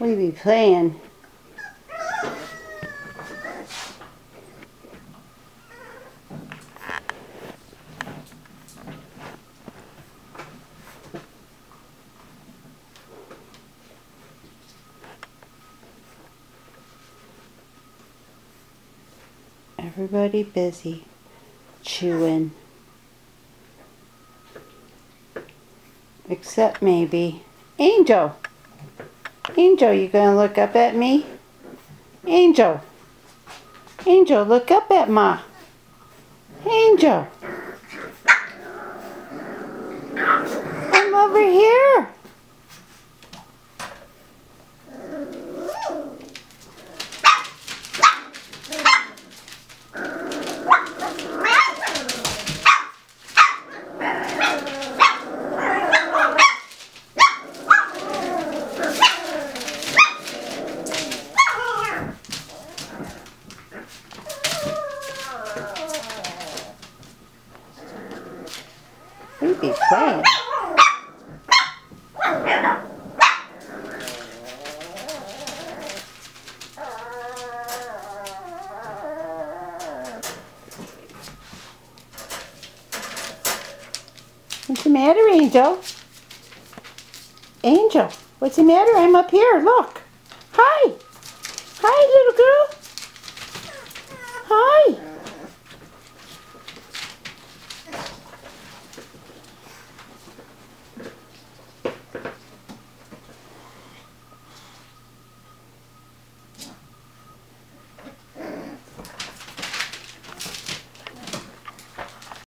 We be playing. Everybody busy chewing. Except maybe Angel. Angel, you gonna look up at me? Angel. Angel, look up at Ma. Angel. I'm over here. We be playing. What's the matter, Angel? Angel, what's the matter? I'm up here, look. Hi. Hi, little girl. Hi.